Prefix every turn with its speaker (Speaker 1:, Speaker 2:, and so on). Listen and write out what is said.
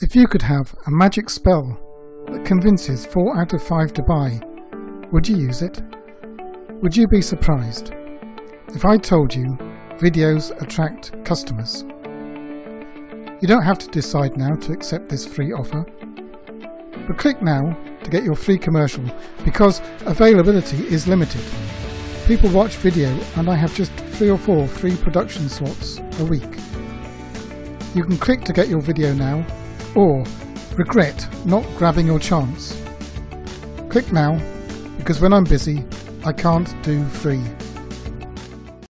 Speaker 1: If you could have a magic spell that convinces 4 out of 5 to buy, would you use it? Would you be surprised if I told you videos attract customers? You don't have to decide now to accept this free offer, but click now to get your free commercial because availability is limited. People watch video and I have just 3 or 4 free production slots a week. You can click to get your video now or regret not grabbing your chance. Click now because when I'm busy I can't do free.